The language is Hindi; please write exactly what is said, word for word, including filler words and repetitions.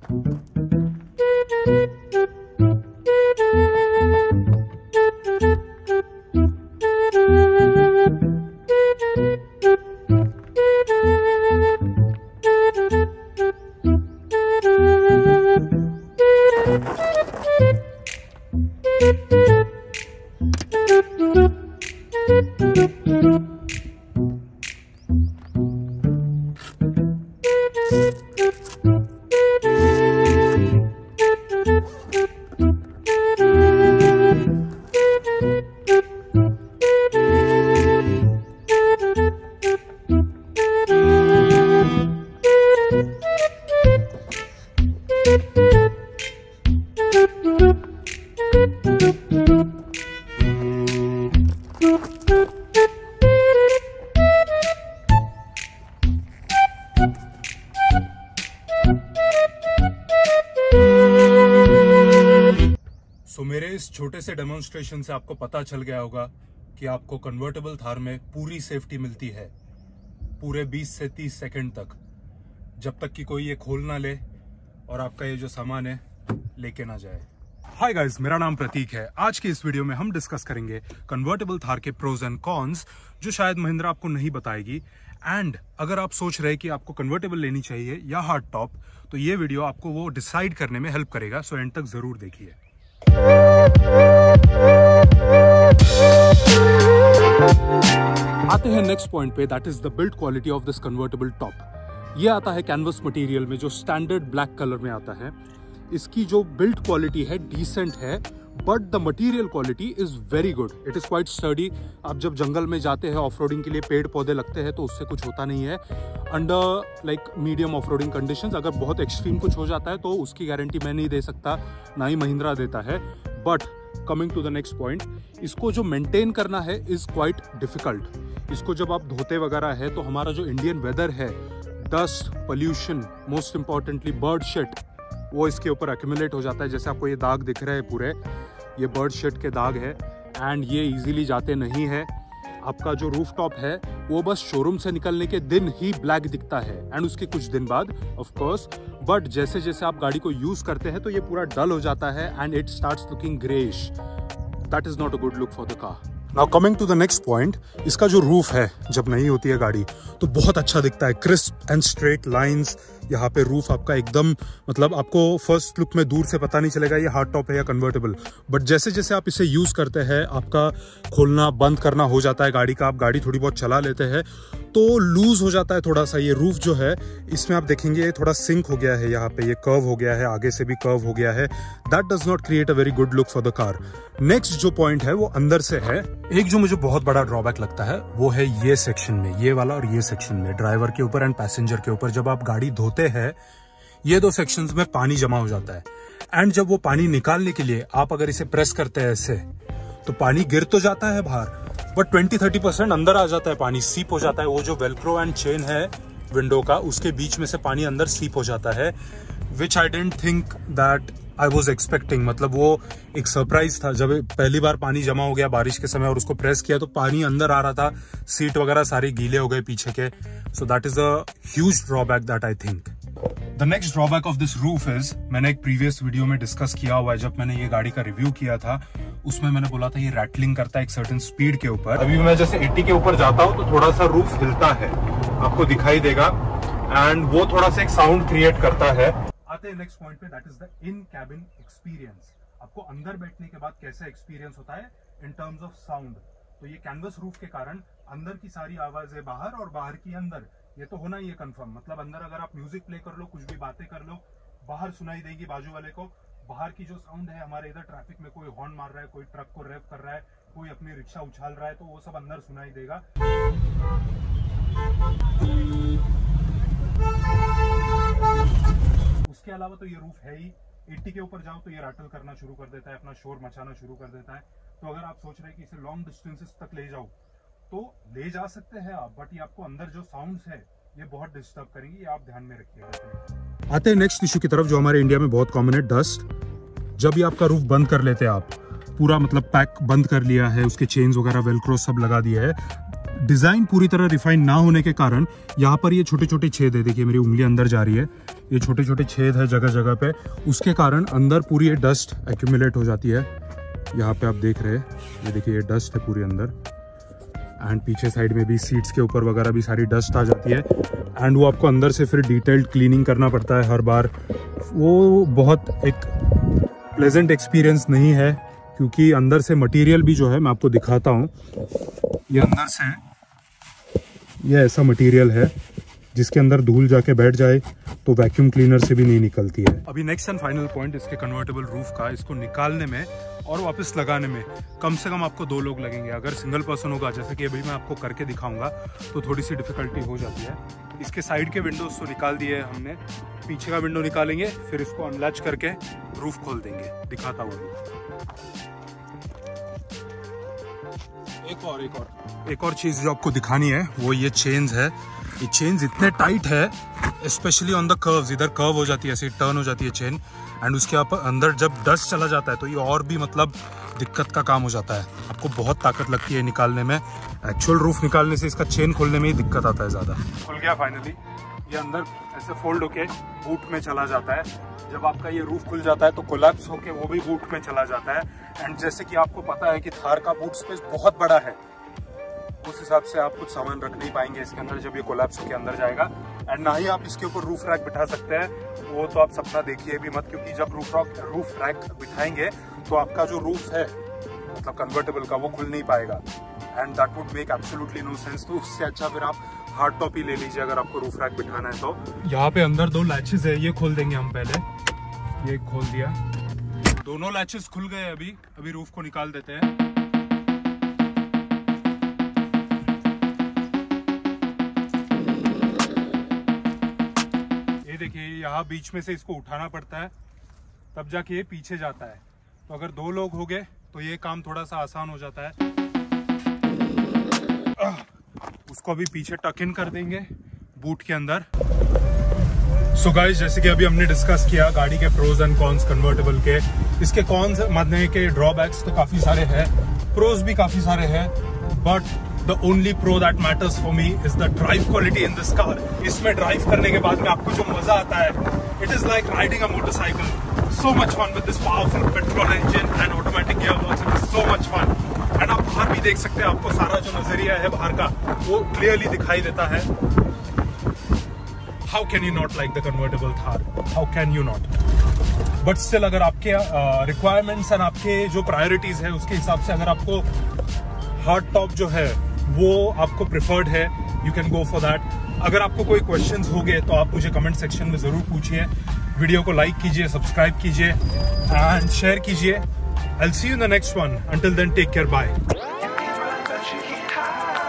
तो मेरे इस छोटे से डेमोन्स्ट्रेशन से आपको पता चल गया होगा कि आपको कन्वर्टेबल थार में पूरी सेफ्टी मिलती है पूरे बीस से तीस सेकंड तक, जब तक कि कोई ये खोल ना ले और आपका ये जो सामान है लेके ना जाए। हाय गाइस, मेरा नाम प्रतीक है। आज के इस वीडियो में हम डिस्कस करेंगे कन्वर्टेबल थार के प्रोज एंड कॉन्स, जो शायद महिंद्रा आपको नहीं बताएगी। एंड अगर आप सोच रहे हैं कि आपको कन्वर्टेबल लेनी चाहिए या हार्ड टॉप, तो ये वीडियो आपको वो डिसाइड करने में हेल्प करेगा। सो एंड तक जरूर देखिए। आते हैं नेक्स्ट पॉइंट पे, that is the build quality of this convertible top. ये आता है कैनवस मटेरियल में, जो स्टैंडर्ड ब्लैक कलर में आता है। इसकी जो बिल्ड क्वालिटी है डिसेंट है, but the material quality is very good. It is quite sturdy. आप जब जंगल में जाते हैं ऑफ रोडिंग के लिए, पेड़ पौधे लगते हैं तो उससे कुछ होता नहीं है। Under like medium off roading conditions अगर बहुत एक्सट्रीम कुछ हो जाता है तो उसकी गारंटी मैं नहीं दे सकता, ना ही महिंद्रा देता है। But coming to the next point, इसको जो मेंटेन करना है इज क्वाइट डिफिकल्ट। इसको जब आप धोते वगैरह है तो हमारा जो इंडियन वेदर है, dust, pollution, most importantly bird shit, वो इसके ऊपर एक्यूमुलेट हो जाता है। जैसे आपको ये दाग दिख रहे हैं पूरे, ये बर्ड शिट के दाग है एंड ये इजीली जाते नहीं है। आपका जो रूफ टॉप है वो बस शोरूम से निकलने के दिन ही ब्लैक दिखता है एंड उसके कुछ दिन बाद ऑफ कोर्स, बट जैसे जैसे आप गाड़ी को यूज करते हैं तो ये पूरा डल हो जाता है and it starts looking greyish. That is not a good look for the car. Now coming to the next point, इसका जो रूफ है जब नहीं होती है गाड़ी तो बहुत अच्छा दिखता है, क्रिस्प एंड स्ट्रेट लाइंस। यहाँ पे रूफ आपका एकदम, मतलब आपको फर्स्ट लुक में दूर से पता नहीं चलेगा ये हार्ड टॉप है या कन्वर्टेबल, बट जैसे जैसे आप इसे यूज करते हैं आपका खोलना बंद करना हो जाता है गाड़ी का। आप गाड़ी थोड़ी बहुत चला लेते हैं तो लूज हो जाता है थोड़ा सा ये रूफ जो है। इसमें आप देखेंगे ये थोड़ा सिंक हो गया है, यहाँ पे ये कर्व हो गया है, आगे से भी कर्व हो गया है। That does not create a very good look for the car. Next जो पॉइंट है वो अंदर से है। एक जो मुझे बहुत बड़ा ड्रॉबैक लगता है वो है ये सेक्शन में, ये वाला और ये सेक्शन में, ड्राइवर के ऊपर एंड पैसेंजर के ऊपर। जब आप गाड़ी धोते हैं ये दो सेक्शंस में पानी जमा हो जाता है एंड जब वो पानी निकालने के लिए आप अगर इसे प्रेस करते हैं ऐसे तो पानी गिर तो जाता है बाहर, बट ट्वेंटी थर्टी परसेंट अंदर आ जाता है, पानी सीप हो जाता है। वो जो वेलक्रो एंड चेन है विंडो का, उसके बीच में से पानी अंदर सीप हो जाता है, which I don't think that I was expecting. मतलब वो एक सरप्राइज था। जब पहली बार पानी जमा हो गया बारिश के समय और उसको प्रेस किया तो पानी अंदर आ रहा था, सीट वगैरह सारे गीले हो गए पीछे के। So that is a huge drawback that I think. The next drawback of this roof is, मैंने एक प्रीवियस वीडियो में डिस्कस किया हुआ है, जब मैंने ये गाड़ी का रिव्यू किया था उसमें मैंने बोला था ये रैटलिंग करता है एक सर्टेन स्पीड के ऊपर। अभी मैं जैसे अस्सी के ऊपर जाता हूँ तो थोड़ा सा रूफ हिलता है, आपको दिखाई देगा, एंड वो थोड़ा सा एक साउंड क्रिएट करता है। आते हैं नेक्स्ट पॉइंट पे, that is the in cabin experience. आपको अंदर बैठने के बाद कैसा एक्सपीरियंस होता है इन टर्म्स ऑफ साउंड। तो ये कैनवस रूफ के कारण अंदर की सारी आवाजें बाहर और बाहर की अंदर, ये तो होना ही है कंफर्म। मतलब अंदर अगर आप म्यूजिक प्ले कर लो, कुछ भी बातें कर लो, बाहर सुनाई देगी बाजू वाले को। बाहर की जो साउंड है, हमारे इधर ट्रैफिक में कोई हॉर्न मार रहा है, कोई ट्रक को रेव कर रहा है, कोई अपनी रिक्शा उछाल रहा है, तो वो सब अंदर सुनाई देगा। उसके अलावा तो ये रूफ है ही, अस्सी के ऊपर जाओ तो ये रैटल करना शुरू कर देता है, अपना शोर मचाना शुरू कर देता है। तो अगर आप सोच रहे हैं कि इसे लॉन्ग डिस्टेंसेस तक ले जाओ तो ले जा सकते हैं आप, बट ये आपको अंदर जो साउंड्स है ये बहुत डिस्टर्ब करेंगी, ये आप ध्यान में रखिएगा। आते हैं नेक्स्ट इशू की तरफ, जो हमारे इंडिया में बहुत कॉमन है, डस्ट। जब भी आपका रूफ बंद कर लेते हैं आप, पूरा मतलब पैक बंद कर लिया है, उसके चेन्स वगैरह वेलक्रो सब लगा दिया है, डिज़ाइन पूरी तरह रिफाइन ना होने के कारण यहाँ पर ये छोटे छोटे छेद है। देखिए मेरी उंगली अंदर जा रही है, ये छोटे छोटे छेद है जगह जगह पे, उसके कारण अंदर पूरी ये डस्ट एक्यूमुलेट हो जाती है। यहाँ पे आप देख रहे हैं, ये देखिए ये डस्ट है पूरी अंदर, एंड पीछे साइड में भी सीट्स के ऊपर वगैरह भी सारी डस्ट आ जाती है, एंड वो आपको अंदर से फिर डिटेल्ड क्लीनिंग करना पड़ता है हर बार। वो बहुत एक प्लेजेंट एक्सपीरियंस नहीं है, क्योंकि अंदर से मटेरियल भी जो है मैं आपको दिखाता हूँ। ये अंदर से ये ऐसा मटेरियल है जिसके अंदर धूल जाके बैठ जाए तो वैक्यूम क्लीनर से भी नहीं निकलती है। अभी नेक्स्ट एंड फाइनल पॉइंट इसके कन्वर्टेबल रूफ का, इसको निकालने में और वापस लगाने में कम से कम आपको दो लोग लगेंगे। अगर सिंगल पर्सन होगा, जैसे कि अभी मैं आपको करके दिखाऊंगा, तो थोड़ी सी डिफिकल्टी हो जाती है। इसके साइड के विंडोज तो निकाल दिए हैं हमने, पीछे का विंडो निकालेंगे, फिर इसको अनलैच करके रूफ खोल देंगे। दिखाता हूँ एक और एक और एक और चीज जो आपको दिखानी है, वो ये चेन्स है। ये चेन्स इतने टाइट है, स्पेशली ऑन द कर्व्स, इधर कर्व हो जाती है, ऐसे टर्न हो जाती है चेन, एंड उसके आप अंदर जब डस्ट चला जाता है तो ये और भी मतलब दिक्कत का काम हो जाता है। आपको बहुत ताकत लगती है निकालने में। एक्चुअल रूफ निकालने से इसका चेन खोलने में ही दिक्कत आता है ज़्यादा। खुल गया फाइनली। ये अंदर ऐसे फोल्ड होके बूट में चला जाता है। जब आपका ये रूफ खुल जाता है तो कोलैप्स होके वो भी बूट में चला जाता है। एंड जैसे कि आपको पता है कि थार का बूट स्पेस बहुत बड़ा है, उस हिसाब से आप कुछ सामान रख नहीं पाएंगे इसके अंदर जब ये कोलैप्स होके अंदर जाएगा। एंड ना ही आप इसके ऊपर रूफ रैक बिठा सकते हैं, वो तो आप सपना देखिए भी मत, क्योंकि जब रूफ रैक रूफ रैक बिठाएंगे तो आपका जो रूफ है मतलब कन्वर्टेबल का, वो खुल नहीं पाएगा, and that would make absolutely no sense. तो उससे अच्छा फिर आप हार्ड टॉप ही ले लीजिए अगर आपको रूफ रैक बिठाना है तो। यहाँ पे अंदर दो लैचेस है, ये खोल देंगे हम पहले। ये खोल दिया, दोनों लैचेस खुल गए। अभी अभी रूफ को निकाल देते हैं। ये देखिए यहाँ बीच में से इसको उठाना पड़ता है, तब जाके ये पीछे जाता है। तो अगर दो लोग हो गए तो ये काम थोड़ा सा आसान हो जाता है। उसको अभी पीछे टक इन कर देंगे बूट के अंदर। सो गाइस, जैसे कि अभी हमने डिस्कस किया गाड़ी के प्रोज एंड कॉन्स कन्वर्टेबल के। इसके कॉन्स मानने के ड्रॉबैक्स तो काफी सारे हैं, प्रोज भी काफी सारे हैं, but the only pro that matters for me is the drive quality in this car. इसमें ड्राइव करने के बाद में आपको जो मजा आता है, it is like riding a motorcycle. So much fun with this powerful petrol engine and automatic gearbox. It is so much fun. And आप बाहर भी देख सकते हैं, आपको सारा जो नजरिया है बाहर का वो क्लियरली दिखाई देता है। How can you not like the convertible Thar? How can you not? But still, अगर आपके रिक्वायरमेंट्स एंड आपके जो प्रायोरिटीज है उसके हिसाब से अगर आपको हार्ड टॉप जो है वो आपको प्रिफर्ड है, you can go for that. अगर आपको कोई क्वेश्चंस हो गए तो आप मुझे कमेंट सेक्शन में जरूर पूछिए। वीडियो को लाइक कीजिए, सब्सक्राइब कीजिए एंड शेयर कीजिए। I'll see you in the next one. Until then, take care. Bye.